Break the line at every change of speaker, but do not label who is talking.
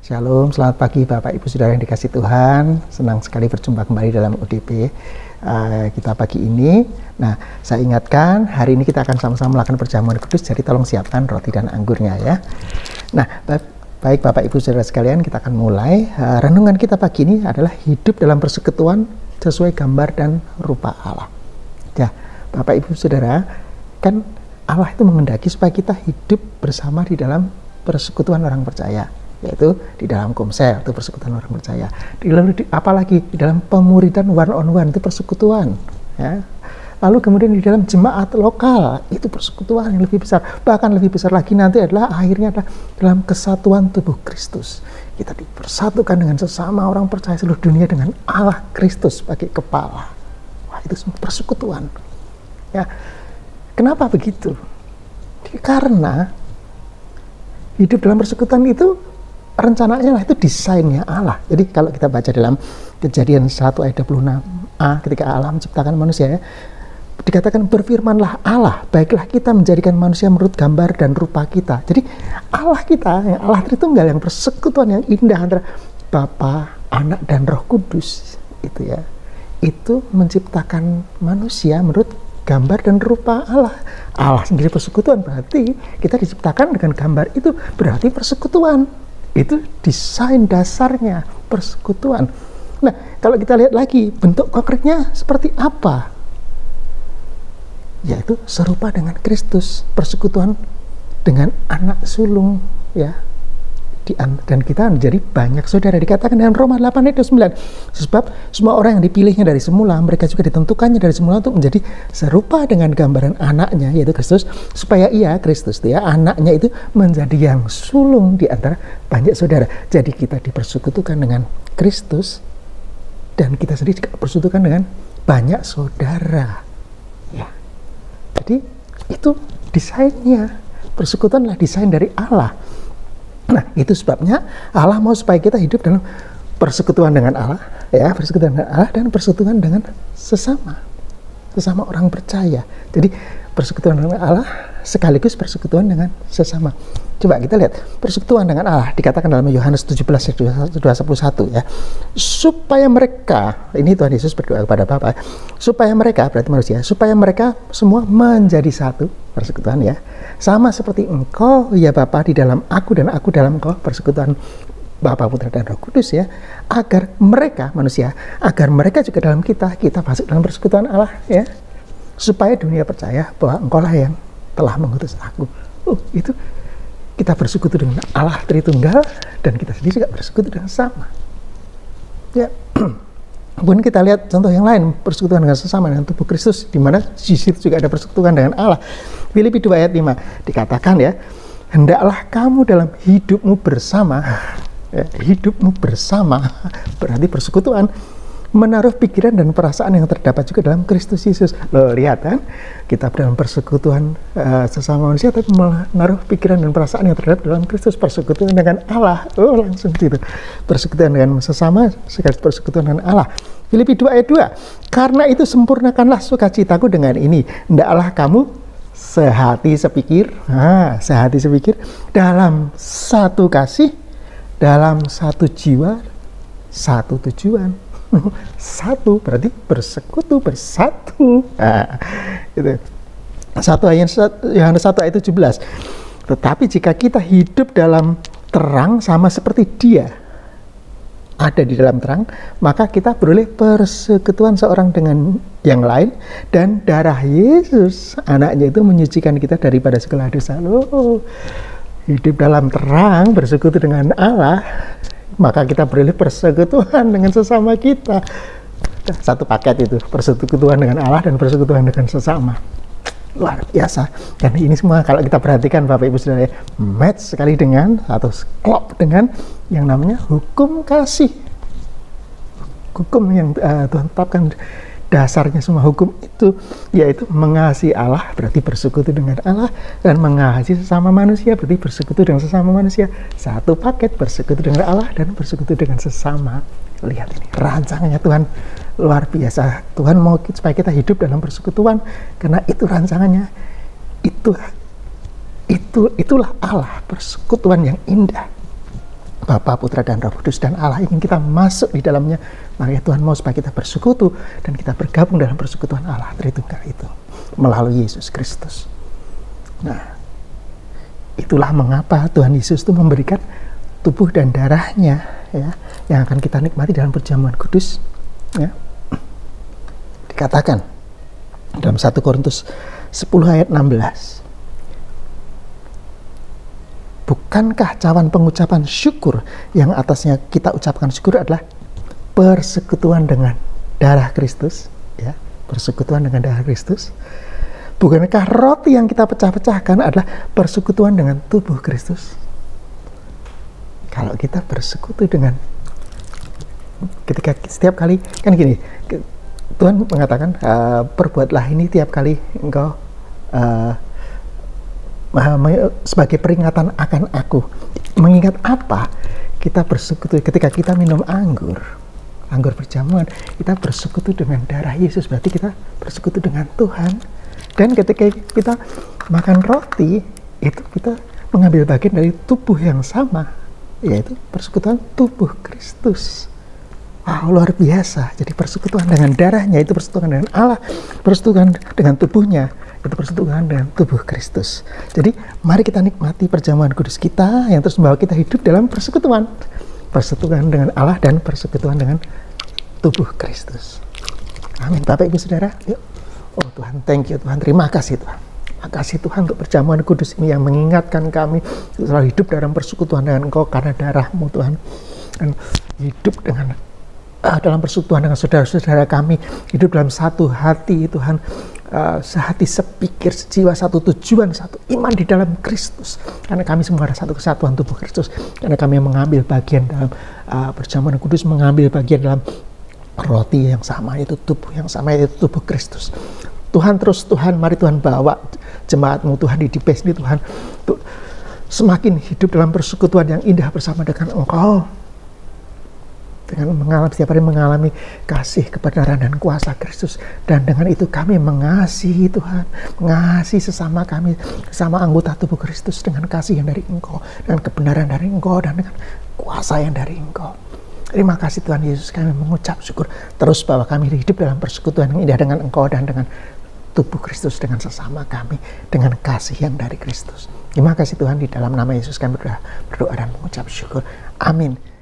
Shalom, selamat pagi Bapak Ibu Saudara yang dikasih Tuhan. Senang sekali berjumpa kembali dalam ODP kita pagi ini. Nah, saya ingatkan hari ini kita akan sama-sama melakukan perjamuan kudus, jadi tolong siapkan roti dan anggurnya ya. Nah, baik Bapak Ibu Saudara sekalian, kita akan mulai. Renungan kita pagi ini adalah hidup dalam persekutuan sesuai gambar dan rupa Allah. Ya, Bapak Ibu Saudara, kan Allah itu menghendaki supaya kita hidup bersama di dalam persekutuan orang percaya, yaitu di dalam komsel itu persekutuan orang percaya, apalagi di dalam pemuridan one on one itu persekutuan ya. Lalu kemudian di dalam jemaat lokal itu persekutuan yang lebih besar, bahkan lebih besar lagi nanti adalah akhirnya adalah dalam kesatuan tubuh Kristus. Kita dipersatukan dengan sesama orang percaya seluruh dunia dengan Allah Kristus sebagai kepala. Wah, itu semua persekutuan ya. Kenapa begitu? Karena hidup dalam persekutuan itu rencananya lah, itu desainnya Allah. Jadi kalau kita baca dalam Kejadian 1 ayat 26a, ketika Allah menciptakan manusia ya, dikatakan berfirmanlah Allah, baiklah kita menjadikan manusia menurut gambar dan rupa kita. Jadi Allah kita, yang Allah Tritunggal, yang persekutuan yang indah antara Bapa, Anak dan Roh Kudus itu ya, itu menciptakan manusia menurut gambar dan rupa Allah. Allah sendiri persekutuan, berarti kita diciptakan dengan gambar itu, berarti persekutuan. Itu desain dasarnya persekutuan. Nah, kalau kita lihat lagi bentuk konkretnya seperti apa? Yaitu serupa dengan Kristus, persekutuan dengan anak sulung ya. Dan kita menjadi banyak saudara, dikatakan dalam Roma 8 ayat 9, sebab semua orang yang dipilihnya dari semula, mereka juga ditentukannya dari semula untuk menjadi serupa dengan gambaran anaknya, yaitu Kristus, supaya ia, Kristus ya, anaknya itu menjadi yang sulung di antara banyak saudara. Jadi kita dipersekutukan dengan Kristus, dan kita sendiri juga persekutukan dengan banyak saudara ya. Jadi itu desainnya, persekutuanlah desain dari Allah. Nah, itu sebabnya Allah mau supaya kita hidup dalam persekutuan dengan Allah, ya, persekutuan dengan Allah dan persekutuan dengan sesama orang percaya. Jadi persekutuan dengan Allah sekaligus persekutuan dengan sesama. Coba kita lihat persekutuan dengan Allah dikatakan dalam Yohanes 17 ayat 21 ya. Supaya mereka, ini Tuhan Yesus berdoa kepada Bapa, supaya mereka, berarti manusia, supaya mereka semua menjadi satu, persekutuan ya. Sama seperti Engkau ya Bapa di dalam aku dan aku dalam Engkau, persekutuan Bapa, Putra dan Roh Kudus ya. Agar mereka manusia, agar mereka juga dalam kita masuk dalam persekutuan Allah ya. Supaya dunia percaya bahwa Engkau lah yang telah mengutus aku. Itu kita bersekutu dengan Allah Tritunggal, dan kita sendiri juga bersekutu dengan sama. Ya, kemudian kita lihat contoh yang lain, persekutuan dengan sesama dengan tubuh Kristus, di mana di situ juga ada persekutuan dengan Allah. Filipi 2 ayat 5 dikatakan ya, hendaklah kamu dalam hidupmu bersama, ya, hidupmu bersama berarti persekutuan, menaruh pikiran dan perasaan yang terdapat juga dalam Kristus Yesus. Loh, lihat kan, kita dalam persekutuan sesama manusia, tapi menaruh pikiran dan perasaan yang terdapat dalam Kristus, persekutuan dengan Allah. Langsung gitu, persekutuan dengan sesama sekaligus persekutuan dengan Allah. Filipi 2 ayat 2, karena itu sempurnakanlah sukacitaku dengan ini, hendaklah kamu sehati sepikir, dalam satu kasih, dalam satu jiwa, satu tujuan. Satu berarti bersekutu, bersatu. Itu. Yohanes 1 ayat 17. Tetapi jika kita hidup dalam terang sama seperti Dia ada di dalam terang, maka kita beroleh persekutuan seorang dengan yang lain, dan darah Yesus anaknya itu menyucikan kita daripada segala dosa. Loh, hidup dalam terang, bersekutu dengan Allah, maka kita beroleh persekutuan dengan sesama kita. Satu paket itu, persekutuan dengan Allah dan persekutuan dengan sesama. Luar biasa. Dan ini semua kalau kita perhatikan Bapak Ibu Saudara, match sekali dengan atau klop dengan yang namanya hukum kasih. Hukum yang Tuhan tetapkan, dasarnya semua hukum itu yaitu mengasihi Allah, berarti bersekutu dengan Allah, dan mengasihi sesama manusia berarti bersekutu dengan sesama manusia. Satu paket, bersekutu dengan Allah dan bersekutu dengan sesama. Lihat ini rancangannya Tuhan luar biasa. Tuhan mau supaya kita hidup dalam persekutuan, karena itu rancangannya. Itulah Allah, persekutuan yang indah. Bapa, Putra, dan Roh Kudus, dan Allah ingin kita masuk di dalamnya. Makanya Tuhan mau supaya kita bersekutu dan kita bergabung dalam persekutuan Allah Tritunggal itu melalui Yesus Kristus. Nah, itulah mengapa Tuhan Yesus itu memberikan tubuh dan darahnya, ya, yang akan kita nikmati dalam perjamuan kudus, ya. Dikatakan dalam 1 Korintus 10 ayat 16, bukankah cawan pengucapan syukur yang atasnya kita ucapkan syukur adalah persekutuan dengan darah Kristus, ya, persekutuan dengan darah Kristus? Bukankah roti yang kita pecah-pecahkan adalah persekutuan dengan tubuh Kristus? Kalau kita bersekutu dengan, ketika setiap kali, kan gini, Tuhan mengatakan, perbuatlah ini tiap kali engkau sebagai peringatan akan aku. Mengingat apa? Kita bersekutu ketika kita minum anggur perjamuan, kita bersekutu dengan darah Yesus, berarti kita bersekutu dengan Tuhan. Dan ketika kita makan roti, itu kita mengambil bagian dari tubuh yang sama, yaitu persekutuan tubuh Kristus. Wow, luar biasa. Jadi persekutuan dengan darahnya itu persekutuan dengan Allah, persekutuan dengan tubuhnya itu persekutuan dengan tubuh Kristus. Jadi mari kita nikmati perjamuan kudus kita yang terus membawa kita hidup dalam persekutuan dengan Allah dan persekutuan dengan tubuh Kristus. Amin. Bapak Ibu Saudara, yuk. Oh Tuhan, thank you Tuhan, terima kasih Tuhan. Terima kasih Tuhan untuk perjamuan kudus ini yang mengingatkan kami selalu hidup dalam persekutuan dengan Engkau karena darah-Mu Tuhan, dan hidup dengan dalam persekutuan dengan saudara-saudara kami, hidup dalam satu hati Tuhan, sehati, sepikir, sejiwa, satu tujuan, satu iman di dalam Kristus. Karena kami semua ada satu kesatuan tubuh Kristus. Karena kami mengambil bagian dalam perjamuan kudus, mengambil bagian dalam roti yang sama, yaitu tubuh yang sama, yaitu tubuh Kristus. Tuhan, mari Tuhan bawa jemaat-Mu Tuhan di DPS ini Tuhan, untuk semakin hidup dalam persekutuan yang indah bersama dengan Engkau, dengan setiap hari mengalami kasih, kebenaran, dan kuasa Kristus. Dan dengan itu kami mengasihi Tuhan, mengasihi sesama kami, sesama anggota tubuh Kristus dengan kasih yang dari Engkau, dengan kebenaran dari Engkau, dan dengan kuasa yang dari Engkau. Terima kasih Tuhan Yesus, kami mengucap syukur terus bahwa kami hidup dalam persekutuan yang indah dengan Engkau dan dengan tubuh Kristus, dengan sesama kami, dengan kasih yang dari Kristus. Terima kasih Tuhan, di dalam nama Yesus kami berdoa dan mengucap syukur. Amin.